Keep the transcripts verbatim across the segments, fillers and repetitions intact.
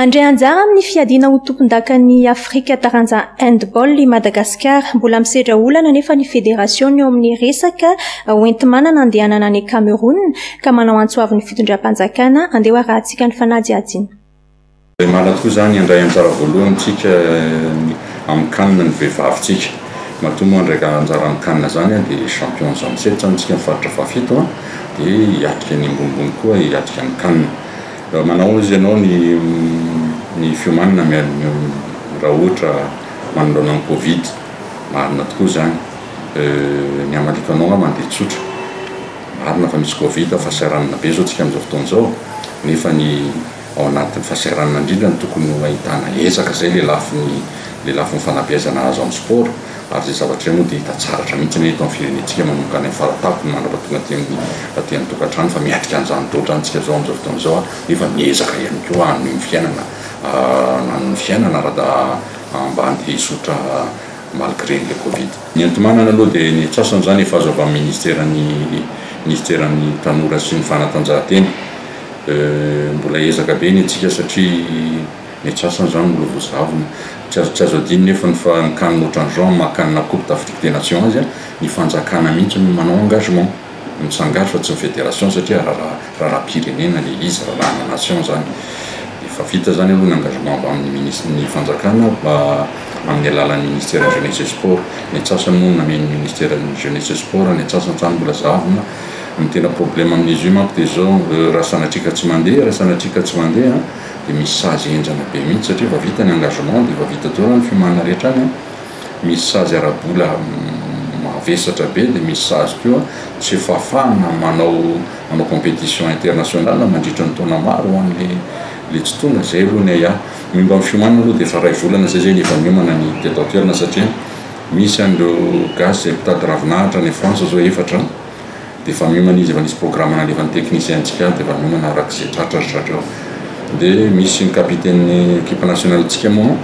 Andray anjara amin'ny fiadiana ho tompon-dakan'ny Afrika taranja handball i Madagasikara mbola misedra olana nefa ny federasion eo amin'ny resaka hoenti-manana andehanana any Cameroun ka manao antsoavy ny fitondram-panjakana andeha arahantsika ny fanajy adina. Mala tokoa zany andray anjara voalohantsika amin'ny kanina ny vehivavitsika matoa andraika anjara amin'ny kanina zany dia champion zany sept zany tsika mifaritra fafito dia hiatrika ny ambonimbony koa hiatrika ny kanina. Manao izy ianao ny ny fiomanana raha ohatra manoloana amin'ny Covid marina tokoa zany ny amalikanao mandeha tsotra marina fa misy Covid fahasahiranana be zao tsika amin'izao fotoana zao nefa ny ao anatin'ny fahasahiranana indrindra ny tokony ahitana ezaka zay le lafiny le lafiny fanabeazana azo amin'ny sport ary zay zavatra moa dia hita tsaratra mihitsy ny eto amin'ny firenentsika manomboka any faratapony mandrapa tonga aty amin'ny tokantrano fa miatrika an'izany totra antsika zao amin'izao fotoana zao nefa miezaka ihany koa hanome ny fiainana nanony fiainana raha mba andeha hisotra malgré le Covid. Ny enti-manana aloha dia ny atsasany zany efa azo avy amin'ny ministeran'ny ministeran'ny tanora sy ny fanatanjahantena mbola ezaka be ny atsika satria ny atsasany zany mbola vozavina tsy azo adiny nefa ny fa ny kanina ohatran'izao makanina coupe d'Afrique des Nations azy ny fanjakana mihitsy no manao engagement mitsangary fa tsy ny fédération satria raha-pirenena le izy raha nation zany efa vita zany aloha ny engagement amin'ny ministre ny fanjakana mba amin'ny alalan'ny ministère jeunesse et sport ny atsasany moa nameny ministère jeunesse et sport ny atsasany zany mbola zavina ny tena problème amin'izy io manko dia zao raha sanatrika tsy mandeha raha sanatrika tsy mandeha dia misy sazy enjana be mihitsy satria efa vita ny engagement dia efa vita toana ny fimanana rehetra any misy sazy ara-bola mavesatra be dia misy sazy koa tsy fafana manao manao compétition internationale mandritra ny taona maro ho an'le le tsy tonga zay aloha ny aya mimba amin'ny fiomanana aloha dia efa ray volana zay zay ny efa miomana ny tetoatoerana satria misy an'ireo gasy zay mpitady ravinahitra ny France zao efatra dia efa miomana izy efa nisy programme nalefa ny technicien-tsika dia efa miomana arak'izay tratratratreo dia misy ny capitaine équipe nationale tsika moa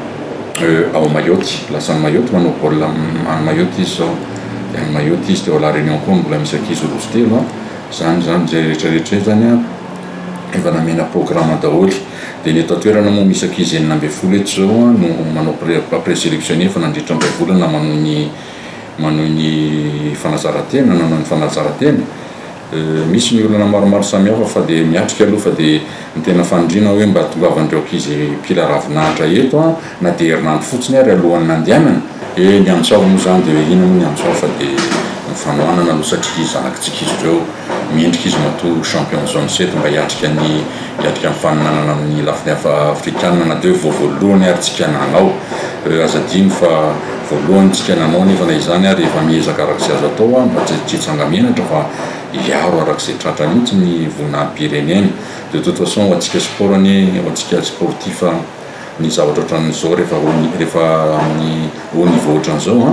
ao Mayotte lasany Mayotte manao baolina any Mayotte izy zao dia any Mayotte izy dia ao La Réunion koa mbola misy ankizy roa sy telo zany zany zay rehetrarehetra zany efa namena programme daholy dia ny eto an-toerana moa misy ankizy enina amby folo eto zao no manao présélectionné fa nandritra ambay volana manao ny manao ny fanazarantena nanao ny fanazarantena misy ny olona maromaro samihafa fa dia miatrika aloha fa dia ny tena fanindrina hoe mba tongavan'ireo ankizy mpila ravinahitra eto na dia herinandro fotsiny ary alohan'ny nandehanana e ny antsoava moa zany dia ina moa ny antsoava fa dia ny fanohanana aloha satria zanakitsika izy ireo miendrika izy matoa champion zone sept mba hiatrika ny hiatrika amin'ny faninanana amin'ny lafiny afrikana na dia hoe voavoalohany ary tsika nanao azadiny fa voalohany tsika nanao nefa na izany ary efa miezaka arak'izay azo atao mba tsy tsangamenatra fa hiaro arak'izay tratra mihitsy ny vonam-pirenena de toute façon ho antsika sport any ho antsika sportif ny zavatra ohatran'izao rehefa rehefa amin'ny haut niveau ohatran'izao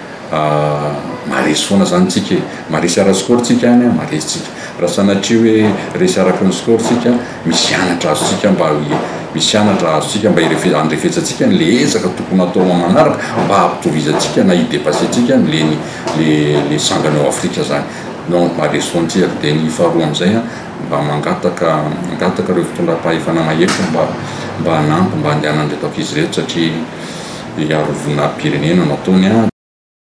maresy foana zany tsika maresy ara sport tsika any maresy tsika raha sanatria hoe resy araky ny sport tsika misy anatra azotsika mba misy anatra azotsika mba andrefetsatsika le ezaka tokony atao manaraka mba hampitovizantsika na hidépasse tsika le le le sangany ao Afrika zany donc maresy foana tsika dia ny faharoa am'izay mba mangataka mangataka reo fitondram-pahefana mahetra mba mba hanampy mba handehanana andreto ankizy rehetra satria hiaro vonam-pirenena no ataony